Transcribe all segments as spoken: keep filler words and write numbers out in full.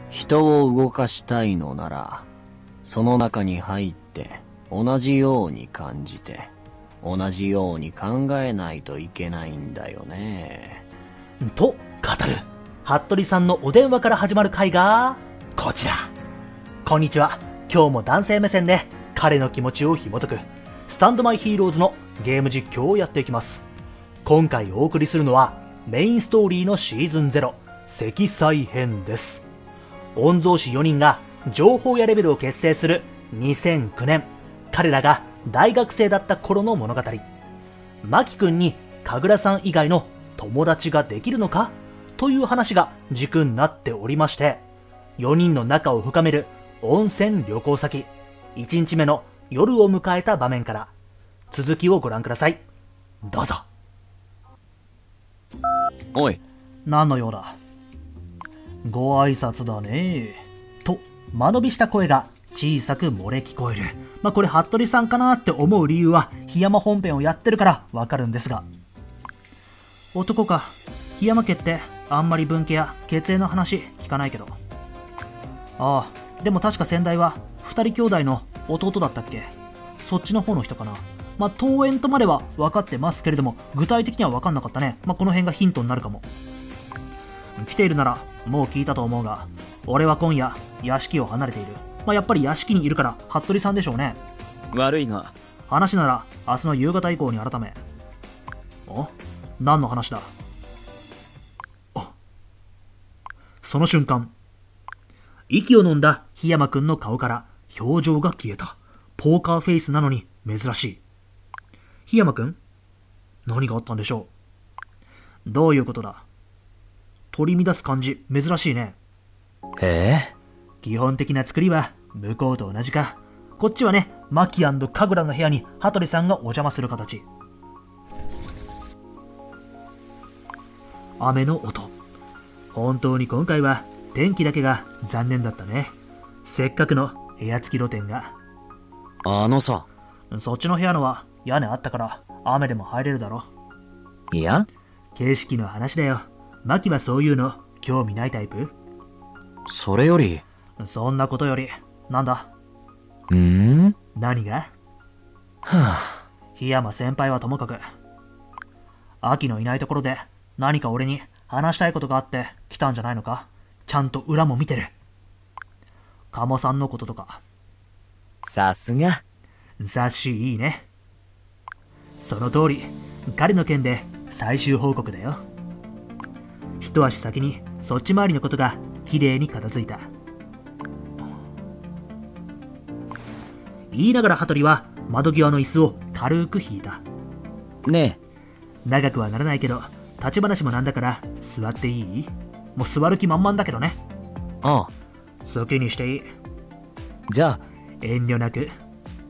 人を動かしたいのなら、その中に入って同じように感じて、同じように考えないといけないんだよね。 と語る服部さんのお電話から始まる回がこちら。こんにちは。今日も男性目線で彼の気持ちを紐解くスタンドマイヒーローズのゲーム実況をやっていきます。今回お送りするのはメインストーリーのシーズンゼロ積載編です。御曹司よにんが情報屋レベルを結成するにせんきゅうねん、彼らが大学生だった頃の物語。マキ君に神楽さん以外の友達ができるのかという話が軸になっておりまして、よにんの仲を深める温泉旅行先、いちにちめの夜を迎えた場面から続きをご覧ください。どうぞ。 おい、 何の用だ。ご挨拶だねと間延びした声が小さく漏れ聞こえる。まあこれ服部さんかなって思う理由は檜山本編をやってるからわかるんですが、男か。檜山家ってあんまり分家や血縁の話聞かないけど。ああ、でも確か先代は二人兄弟の弟だったっけ。そっちの方の人かな。まあ遠縁とまでは分かってますけれども、具体的には分かんなかったね。まあこの辺がヒントになるかも。来ているならもう聞いたと思うが、俺は今夜屋敷を離れている。まあやっぱり屋敷にいるから服部さんでしょうね。 悪いが。 話なら明日の夕方以降に改め。お？何の話だ。あ、その瞬間、息を飲んだ檜山くんの顔から表情が消えた。ポーカーフェイスなのに珍しい。檜山くん、何があったんでしょう。どういうことだ。取り乱す感じ珍しいね。 へえ。 基本的な作りは向こうと同じか。こっちはね、マキ&神楽の部屋に羽鳥さんがお邪魔する形。雨の音。本当に今回は天気だけが残念だったね。せっかくの部屋付き露天が。 あのさ、 そっちの部屋のは屋根あったから雨でも入れるだろ。 いや、 景色の話だよ。マキはそういうの興味ないタイプ？ それより。 そんなことより、なんだ？ んー？ 何が？ はぁ、 檜山先輩はともかく、秋のいないところで何か俺に話したいことがあって来たんじゃないのか？ちゃんと裏も見てる。鴨さんのこととか。 さすが。 察しいいね。その通り、彼の件で最終報告だよ。一足先にそっち回りのことがきれいに片付いた。言いながら羽鳥は窓際の椅子を軽く引いた。 ねえ、長くはならないけど立ち話もなんだから座っていい？もう座る気満々だけどね。 ああ。 好きにしていい。 じゃあ遠慮なく。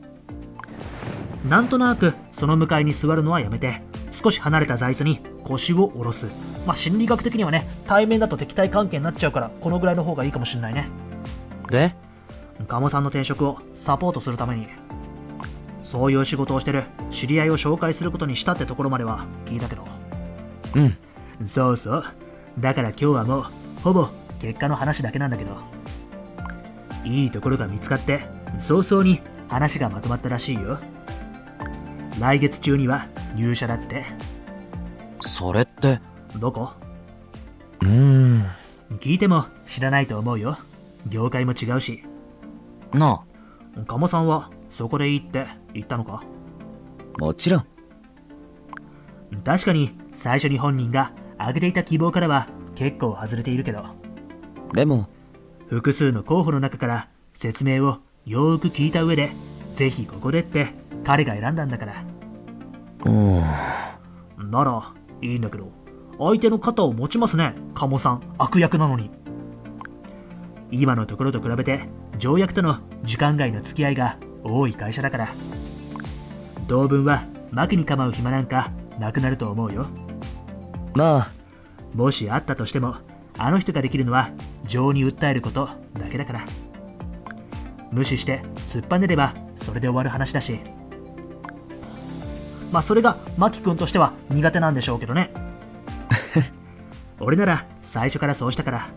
なんとなくその向かいに座るのはやめて、少し離れた座椅子に腰を下ろす。まあ心理学的にはね、対面だと敵対関係になっちゃうからこのぐらいの方がいいかもしれないね。 で、 鴨さんの転職をサポートするためにそういう仕事をしてる知り合いを紹介することにしたってところまでは聞いたけど。 うん、 そうそう。だから今日はもうほぼ結果の話だけなんだけど、いいところが見つかって早々に話がまとまったらしいよ。来月中には入社だって。 それって。 どこ？ うーん、 聞いても知らないと思うよ。業界も違うしなあ。鴨さんはそこでいいって言ったのか？ もちろん。 確かに最初に本人が挙げていた希望からは結構外れているけど、 でも複数の候補の中から説明をよーく聞いた上でぜひここでって彼が選んだんだから。 うーん。ならいいんだけど、相手の肩を持ちますね、鴨さん。悪役なのに。今のところと比べて条約との時間外の付き合いが多い会社だから、当分は牧に構う暇なんかなくなると思うよ。 まあ、 もしあったとしてもあの人ができるのは情に訴えることだけだから。無視して突っぱねればそれで終わる話だし。まあそれがマキ君としては苦手なんでしょうけどね。俺なら最初からそうしたから、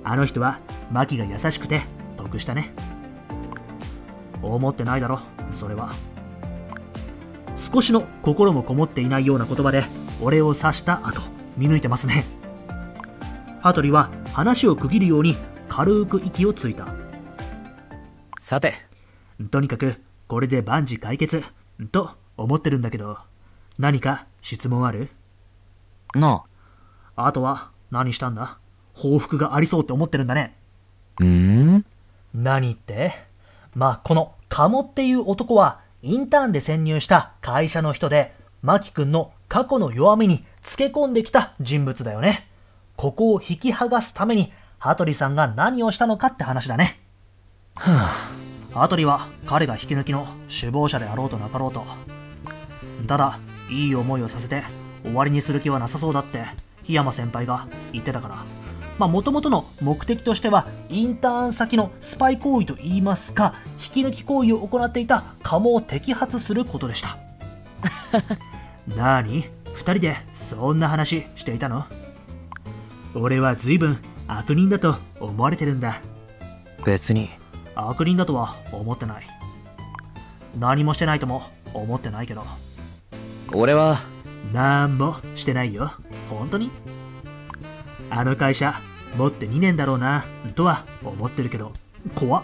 あの人はマキが優しくて得したね。思ってないだろ、それは。少しの心もこもっていないような言葉で俺を刺した後、見抜いてますね。羽鳥は話を区切るように軽く息をついた。 さて、 とにかくこれで万事解決と思ってるんだけど、何か質問ある？ なあとは何したんだ？報復がありそうって思ってるんだね。 あ。ん？ 何って？まあこのカモっていう男はインターンで潜入した会社の人で、マキ君の過去の弱みにつけ込んできた人物だよね。ここを引き剥がすために羽鳥さんが何をしたのかって話だね。 はあ、羽鳥は彼が引き抜きの首謀者であろうとなかろうと、ただいい思いをさせて終わりにする気はなさそうだって檜山先輩が言ってたから、まあ元々の目的としてはインターン先のスパイ行為といいますか、引き抜き行為を行っていたカモを摘発することでした。なに、二人でそんな話していたの？俺は随分悪人だと思われてるんだ。 別に。 悪人だとは思ってない。何もしてないとも思ってないけど。 俺はなんもしてないよ。本当に？あの会社持ってにねんだろうなとは思ってるけど、怖っ。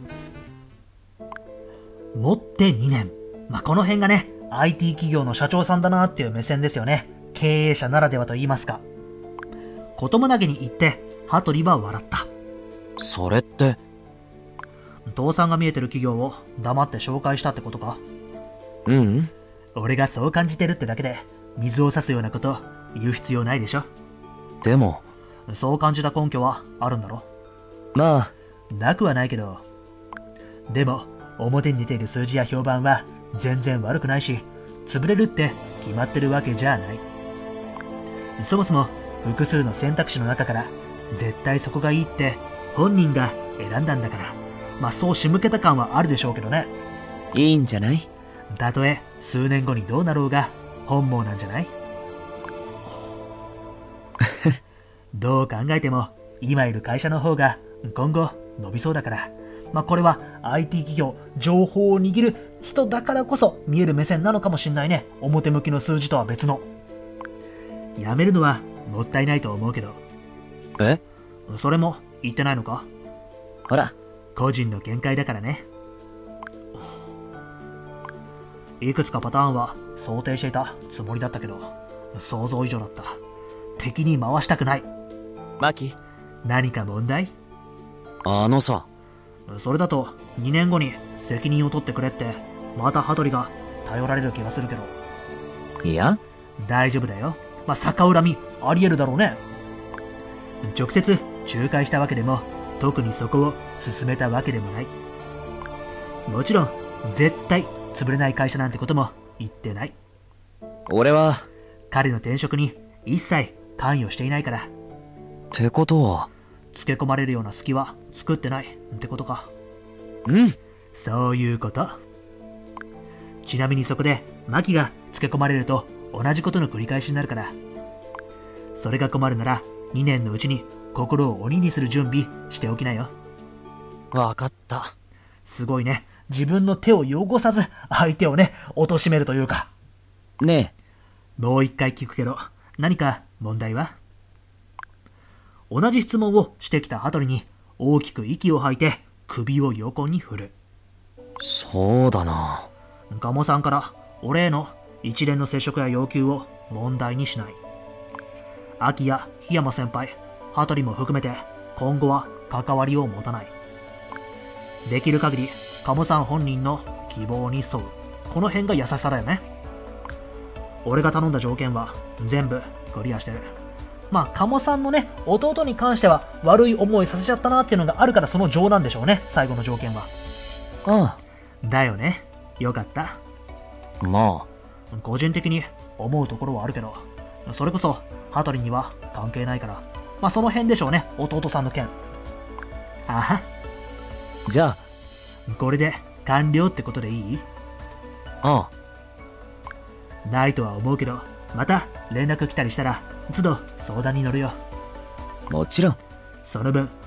持ってにねん、まあ、この辺がね アイティー 企業の社長さんだなっていう目線ですよね。経営者ならではと言いますか。こともなげに言って羽鳥は笑った。 それって倒産が見えてる企業を黙って紹介したってことか？ うん、 俺がそう感じてるってだけで水を差すようなこと言う必要ないでしょ。 でもそう感じた根拠はあるんだろ？ まあなくはないけど。でも表に出ている数字や評判は全然悪くないし、潰れるって決まってるわけじゃない。そもそも複数の選択肢の中から絶対そこがいいって本人が選んだんだから、まあそう仕向けた感はあるでしょうけどね。 いいんじゃない？ たとえ数年後にどうなろうが本望なんじゃない？どう考えても今いる会社の方が今後伸びそうだから、まあこれは アイティー 企業、情報を握る人だからこそ見える目線なのかもしんないね。表向きの数字とは別の。やめるのはもったいないと思うけど。 え？ それも言ってないのか？ ほら、 個人の見解だからね。いくつかパターンは想定していたつもりだったけど、想像以上だった。敵に回したくない。 マキ、 何か問題？ あのさ、 それだとにねんごに責任を取ってくれってまた羽鳥が頼られる気がするけど。 いや大丈夫だよ。まあ、逆恨みありえるだろうね。直接仲介したわけでも特にそこを進めたわけでもない。もちろん絶対潰れない会社なんてことも言ってない。 俺は彼の転職に一切関与していないから。 ってことはつけ込まれるような隙は作ってないってことか。 うん、 そういうこと。ちなみにそこでマキがつけ込まれると同じことの繰り返しになるから。それが困るならにねんのうちに心を鬼にする準備しておきなよ。 わかった。 すごいね。自分の手を汚さず相手をね貶めるというか。 ねえ、もう一回聞くけど何か問題は？同じ質問をしてきた羽鳥に大きく息を吐いて首を横に振る。 そうだな。 鴨さんから俺への一連の接触や要求を問題にしない。秋や檜山先輩、羽鳥も含めて今後は関わりを持たない。できる限り鴨さん本人の希望に沿う。この辺が優しさだよね。俺が頼んだ条件は全部クリアしてる。まあ鴨さんのね弟に関しては悪い思いさせちゃったなっていうのがあるから、その情なんでしょうね、最後の条件は。 ああ、 だよね。よかった。 まあ個人的に思うところはあるけど、それこそ羽鳥には関係ないから、まあその辺でしょうね、弟さんの件。あは、 じゃあこれで完了ってことでいい？ ああ。ないとは思うけど、また連絡来たりしたら都度相談に乗るよ。 もちろん。 その分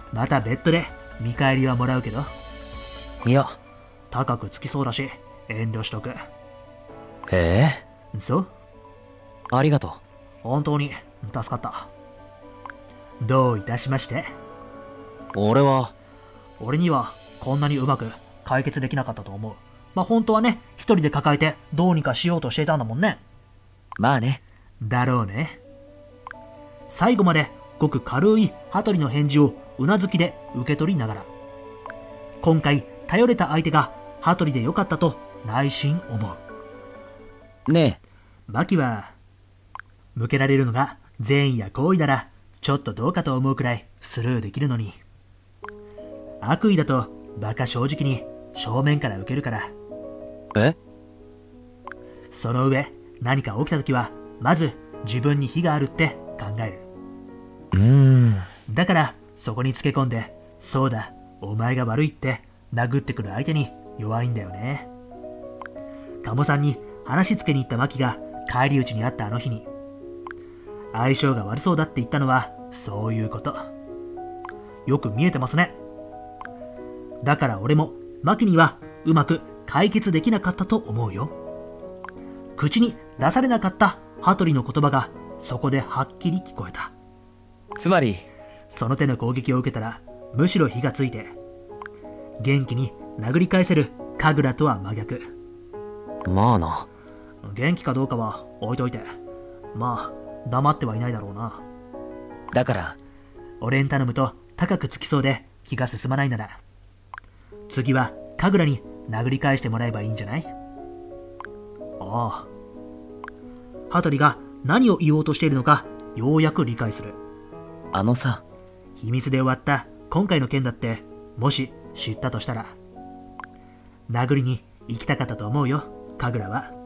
また別途で見返りはもらうけど。 いや。 高くつきそうだし、遠慮しとく。 へえ。 そう？ ありがとう。 本当に助かった。どういたしまして。 俺は、 俺にはこんなにうまく解決できなかったと思う。まあ本当はね、一人で抱えてどうにかしようとしていたんだもんね。 まあね。 だろうね。最後までごく軽い羽鳥の返事をうなずきで受け取りながら、今回頼れた相手が羽鳥でよかったと内心思う。ねえ。 マキは、向けられるのが善意や好意ならちょっとどうかと思うくらいスルーできるのに、悪意だと馬鹿正直に正面から受けるから。 え？ その上、何か起きた時はまず自分に非があるって考える。 うーん。 だからそこにつけ込んで、そうだお前が悪いって殴ってくる相手に弱いんだよね。鴨さんに話つけに行ったマキが返り討ちにあったあの日に、相性が悪そうだって言ったのはそういうこと。よく見えてますね。だから俺もマキにはうまく解決できなかったと思うよ。口に出されなかった羽鳥の言葉がそこではっきり聞こえた。 つまり、 その手の攻撃を受けたらむしろ火がついて、元気に殴り返せる神楽とは真逆。 まあな。 元気かどうかは置いといて、まあ黙ってはいないだろうな。 だから俺に頼むと高くつきそうで気が進まないなら、次は神楽に殴り返してもらえばいいんじゃない？ああ。羽鳥が何を言おうとしているのかようやく理解する。 あのさ、 秘密で終わった今回の件だって、もし知ったとしたら殴りに行きたかったと思うよ、神楽は。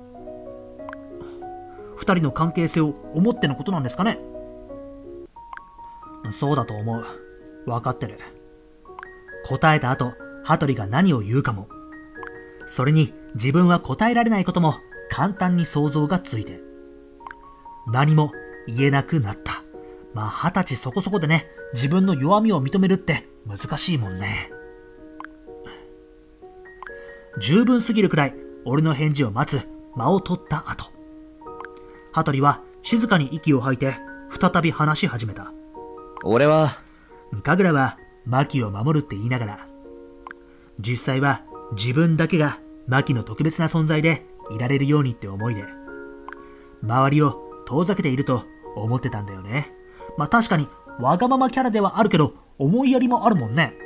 二人の関係性を思ってのことなんですかね。そうだと思う。分かってる。答えた後、羽鳥が何を言うかも、それに自分は答えられないことも簡単に想像がついて、何も言えなくなった。まあ二十歳そこそこでね、自分の弱みを認めるって難しいもんね。十分すぎるくらい俺の返事を待つ間を取った後、羽鳥は静かに息を吐いて再び話し始めた。 俺は、 神楽はマキを守るって言いながら、実際は自分だけがマキの特別な存在でいられるようにって思いで、周りを遠ざけていると思ってたんだよね。まあ確かにわがままキャラではあるけど、思いやりもあるもんね。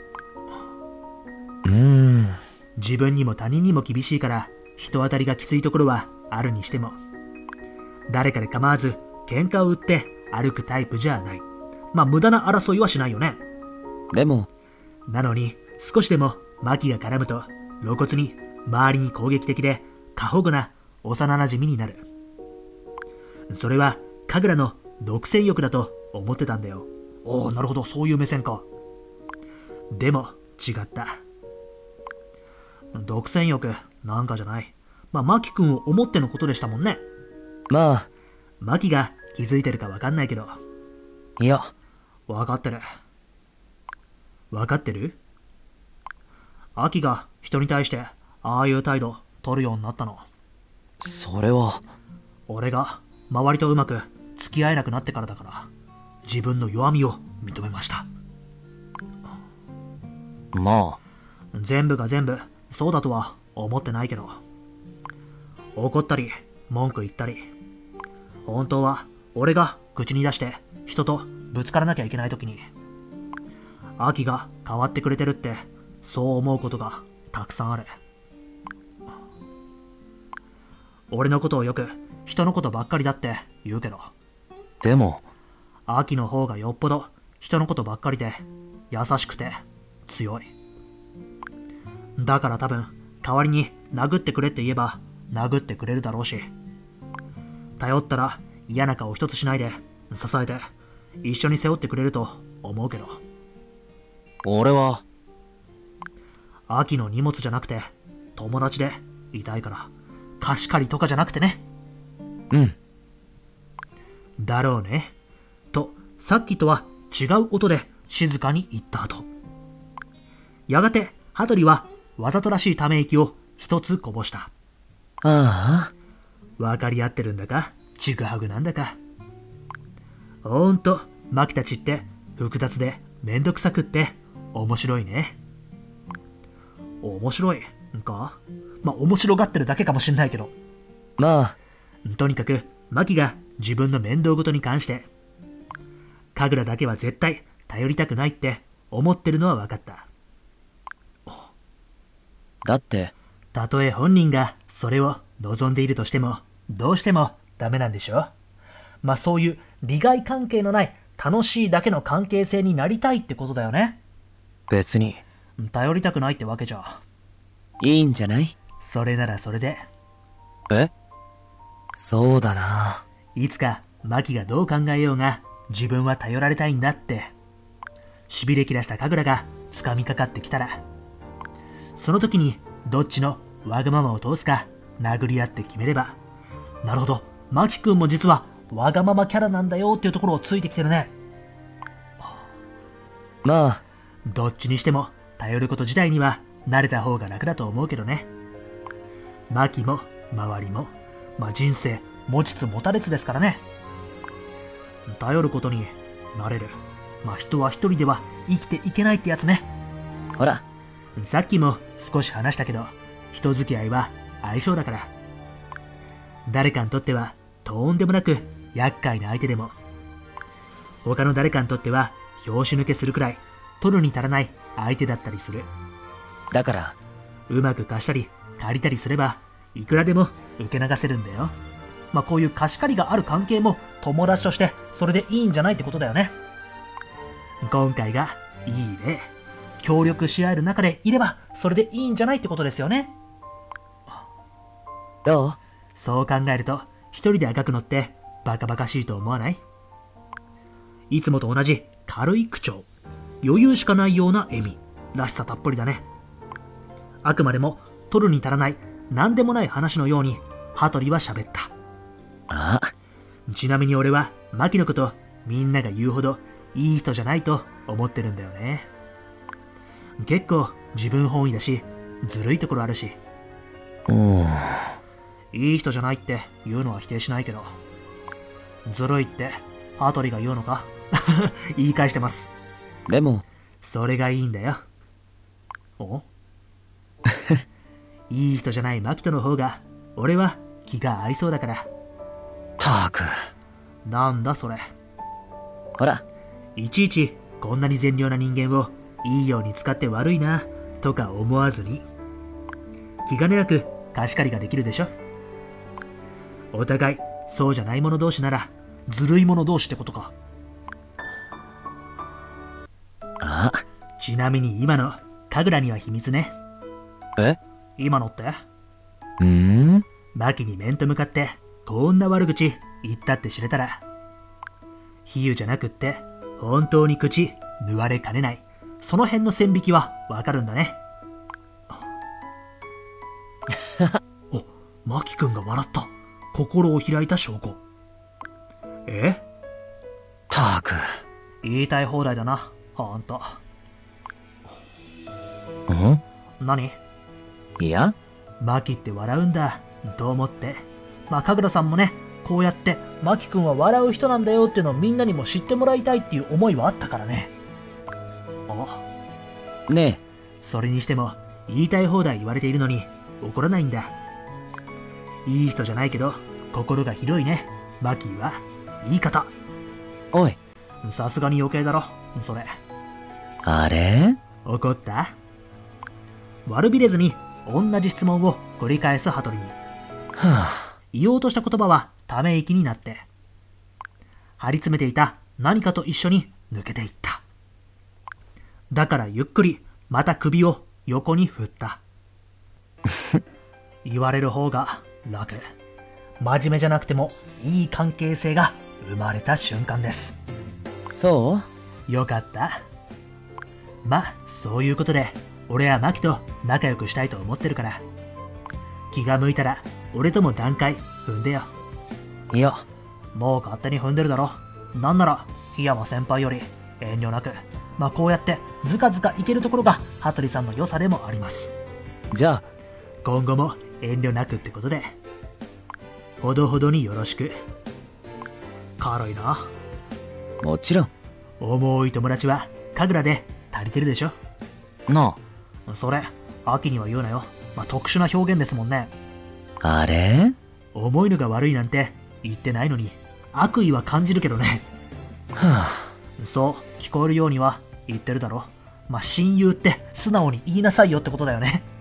うーん。 自分にも他人にも厳しいから人当たりがきついところはあるにしても、誰かで構わず喧嘩を売って歩くタイプじゃない。まあ無駄な争いはしないよね。 でも、 なのに少しでもマキが絡むと露骨に周りに攻撃的で過保護な幼馴染になる。それは神楽の独占欲だと思ってたんだよ。おお、なるほど、そういう目線か。でも違った。独占欲なんかじゃない。まあマキ君を思ってのことでしたもんね。 まあ、 マキが気づいてるかわかんないけど。 いや、 わかってる。わかってる？アキが人に対してああいう態度取るようになったの。 それは、 俺が周りとうまく付き合えなくなってからだから、自分の弱みを認めました。 まあ、 全部が全部そうだとは思ってないけど、怒ったり文句言ったり、本当は俺が口に出して人とぶつからなきゃいけない時に、アキが変わってくれてるってそう思うことがたくさんある。俺のことをよく人のことばっかりだって言うけど、 でも、 アキの方がよっぽど人のことばっかりで優しくて強い。だから多分代わりに殴ってくれって言えば殴ってくれるだろうし、頼ったら嫌な顔一つしないで支えて一緒に背負ってくれると思うけど。 俺は、 アキの荷物じゃなくて友達でいたいから、貸し借りとかじゃなくてね。 うん。 だろうね。と、さっきとは違う音で静かに言った後、やがて羽鳥はわざとらしいため息を一つこぼした。 ああ。 わかり合ってるんだか、ちぐはぐなんだか。ほんと、マキたちって複雑でめんどくさくって面白いね。面白いんか？まあ、面白がってるだけかもしんないけど。 まあ。 とにかく、マキが自分の面倒ごとに関して、神楽だけは絶対頼りたくないって思ってるのは分かった。 だって、 たとえ本人がそれを望んでいるとしても、どうしてもダメなんでしょ？まあそういう利害関係のない楽しいだけの関係性になりたいってことだよね。 別に。 頼りたくないってわけじゃ。 いいんじゃない？ それならそれで。 え？そうだな。 いつかマキがどう考えようが自分は頼られたいんだって。痺れ切らした神楽が掴みかかってきたら、その時にどっちのわがままを通すか殴り合って決めれば、なるほど、マキ君も実はわがままキャラなんだよっていうところをついてきてるね。 まあ、 どっちにしても頼ること自体には慣れた方が楽だと思うけどね。マキも周りも、まあ人生持ちつ持たれつですからね。頼ることになれる。まあ人は一人では生きていけないってやつね。 ほら。 さっきも少し話したけど、人付き合いは相性だから。誰かにとってはとんでもなく厄介な相手でも、他の誰かにとっては拍子抜けするくらい取るに足らない相手だったりする。 だから、 うまく貸したり借りたりすればいくらでも受け流せるんだよ。まあこういう貸し借りがある関係も友達としてそれでいいんじゃないってことだよね。今回がいい例。協力し合える中でいればそれでいいんじゃないってことですよね。 どう？ そう考えると一人であがくのってバカバカしいと思わない？いつもと同じ軽い口調、余裕しかないような笑み、らしさたっぷりだね。あくまでも取るに足らない何でもない話のように羽鳥は喋った。 ああ。ちなみに俺は牧のことみんなが言うほどいい人じゃないと思ってるんだよね。結構自分本位だし、ずるいところあるし。 うん。 いい人じゃないって言うのは否定しないけど。ずるいって羽鳥が言うのか？言い返してます。 でも、 それがいいんだよ。おいい人じゃない牧人の方が俺は気が合いそうだから。 たく。 なんだそれ。 ほら。 いちいちこんなに善良な人間をいいように使って悪いなとか思わずに、気兼ねなく貸し借りができるでしょ。お互いそうじゃない者同士ならずるい者同士ってことか。 あ。 ちなみに今の神楽には秘密ね。 え？ 今のって？ うーん？ マキに面と向かってこんな悪口言ったって知れたら、比喩じゃなくって本当に口縫われかねない、その辺の線引きはわかるんだね。お、マキ君が笑った。心を開いた証拠。え？ たく。 言いたい放題だな、ほんと。 ん？ 何？ いや？ マキって笑うんだ、と思って。まあ、神楽さんもね、こうやってマキ君は笑う人なんだよっていうのをみんなにも知ってもらいたいっていう思いはあったからね。 お。ねえ。 それにしても、言いたい放題言われているのに怒らないんだ。いい人じゃないけど、心が広いね、マキは。言い方。 おい。 さすがに余計だろ、それ。 あれ？ 怒った？悪びれずに同じ質問を繰り返す羽鳥に。 はぁ。 言おうとした言葉はため息になって、張り詰めていた何かと一緒に抜けていった。だからゆっくりまた首を横に振った。言われる方が楽。真面目じゃなくてもいい関係性が生まれた瞬間です。 そう？ よかった。まあ、そういうことで俺はマキと仲良くしたいと思ってるから、気が向いたら俺とも段階踏んでよ。 いや、 もう勝手に踏んでるだろ。なんなら檜山先輩より遠慮なくまあこうやってずかずかいけるところが羽鳥さんの良さでもあります。 じゃあ、 今後も遠慮なくってことで、ほどほどによろしく。軽いな。 もちろん。 重い友達は神楽で足りてるでしょ。 なそれ、秋には言うなよ。まあ、特殊な表現ですもんね。 あ。あれ？ 重いのが悪いなんて言ってないのに、悪意は感じるけどね。 はぁ。そう、聞こえるようには言ってるだろ。まあ、親友って素直に言いなさいよってことだよね。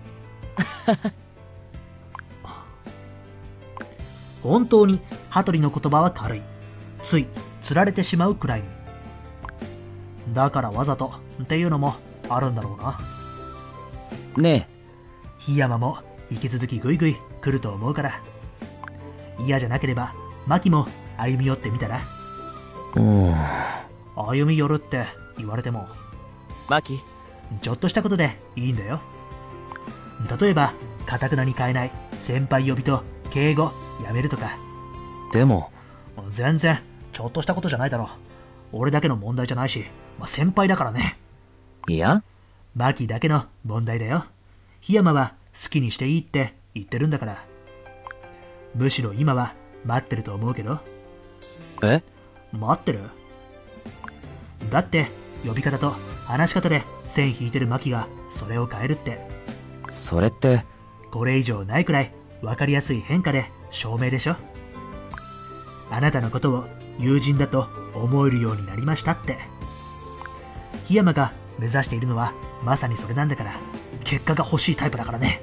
本当に羽鳥の言葉は軽い。つい釣られてしまうくらいに。だからわざとっていうのもあるんだろうな。 ね檜山も引き続きグイグイ来ると思うから、嫌じゃなければマキも歩み寄ってみたら。 うん。 歩み寄るって言われても、 マキ、 ちょっとしたことでいいんだよ。例えば堅くなに変えない先輩呼びと敬語やめるとか。 でも全然ちょっとしたことじゃないだろ。俺だけの問題じゃないし、まあ、先輩だからね。 いや、 マキだけの問題だよ。檜山は好きにしていいって言ってるんだから。むしろ今は待ってると思うけど。 え？ 待ってる？だって呼び方と話し方で線引いてるマキがそれを変えるって、 それってこれ以上ないくらい分かりやすい変化で証明でしょ。あなたのことを友人だと思えるようになりましたって。檜山が目指しているのはまさにそれなんだから、結果が欲しいタイプだからね。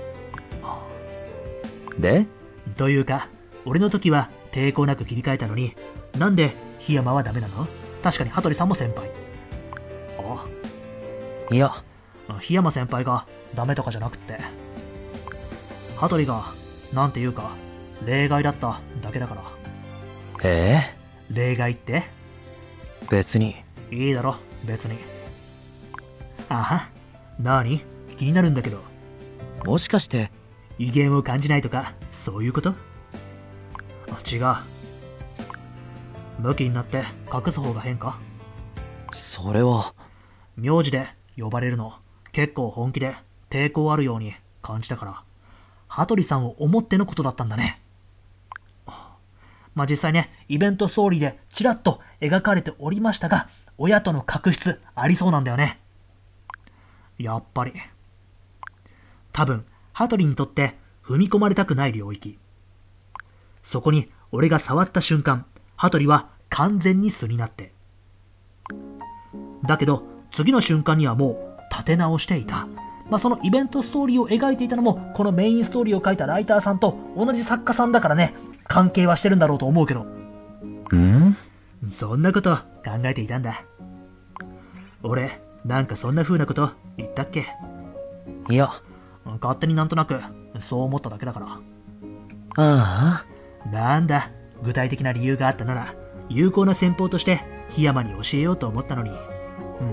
で？ というか、俺の時は抵抗なく切り替えたのに、なんで檜山はダメなの？確かに羽鳥さんも先輩。あ、 いや、 檜山先輩がダメとかじゃなくって、羽鳥がなんていうか例外だっただけだから。 えー、例外って？ 別に。 いいだろ別に。あは、なに？気になるんだけど。 もしかして威厳を感じないとかそういうこと？あ、違う。ムキになって隠す方が変か？ それは名字で呼ばれるの結構本気で抵抗あるように感じたから、羽鳥さんを思ってのことだったんだね。まあ実際ね、イベントストーリーでちらっと描かれておりましたが、親との確執ありそうなんだよね。やっぱり多分羽鳥にとって踏み込まれたくない領域。そこに俺が触った瞬間、羽鳥は完全に素になって、だけど次の瞬間にはもう立て直していた。まあそのイベントストーリーを描いていたのもこのメインストーリーを書いたライターさんと同じ作家さんだからね、関係はしてるんだろうと思うけど。 ん？ そんなこと考えていたんだ。俺なんかそんな風なこと言ったっけ？ いや、 勝手になんとなくそう思っただけだから。 ああ、 なんだ、具体的な理由があったなら有効な戦法として檜山に教えようと思ったのに。うん、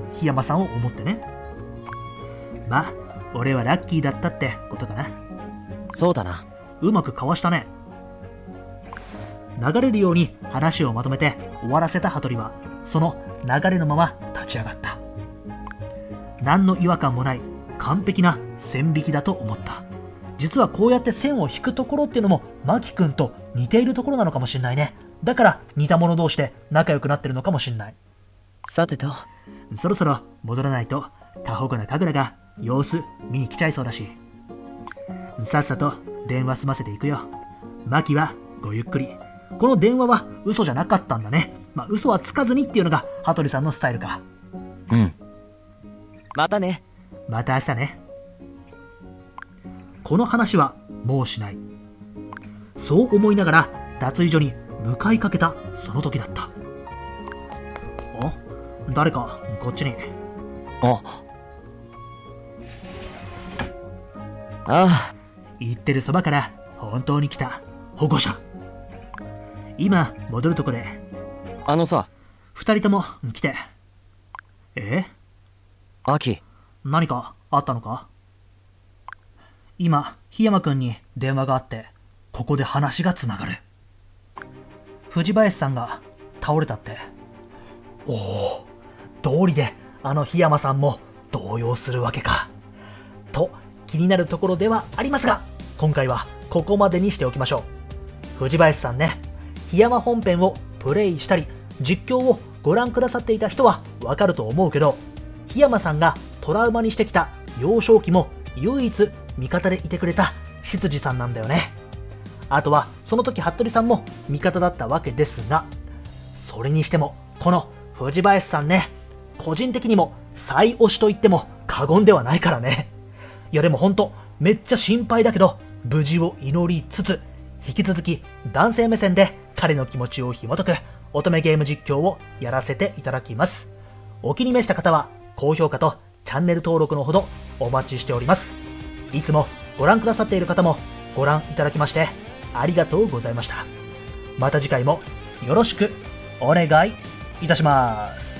檜山さんを思ってね。まあ俺はラッキーだったってことかな。 そうだな。 うまくかわしたね。流れるように話をまとめて終わらせた羽鳥はその流れのまま立ち上がった。何の違和感もない完璧な線引きだと思った。実はこうやって線を引くところっていうのもマキ君と似ているところなのかもしれないね。だから似た者同士で仲良くなってるのかもしれない。 さてと、 そろそろ戻らないと過保護な神楽が様子見に来ちゃいそうだし、さっさと電話済ませていくよ。マキはごゆっくり。この電話は嘘じゃなかったんだね。まあ嘘はつかずにっていうのが羽鳥さんのスタイルか。 うん。またね。 また明日ね。この話はもうしない。そう思いながら脱衣所に向かいかけたその時だった。あ、誰かこっちに。 あああ。 言ってるそばから本当に来た保護者。今戻るとこで。 あのさ、 二人とも来て。え？ アキ、 何かあったのか？今檜山くんに電話があってここで話がつながる。藤林さんが倒れたって。おお、道理であの檜山さんも動揺するわけか。と気になるところではありますが、今回はここまでにしておきましょう。藤林さんね、檜山本編をプレイしたり実況をご覧くださっていた人はわかると思うけど、檜山さんがトラウマにしてきた幼少期も唯一味方でいてくれた執事さんなんだよね。あとはその時服部さんも味方だったわけですが、それにしてもこの藤林さんね、個人的にも最推しと言っても過言ではないからね。いやでもほんとめっちゃ心配だけど、無事を祈りつつ、引き続き男性目線で彼の気持ちを紐解く乙女ゲーム実況をやらせていただきます。お気に召した方は高評価とチャンネル登録のほどお待ちしております。いつもご覧くださっている方もご覧いただきましてありがとうございました。また次回もよろしくお願いいたします。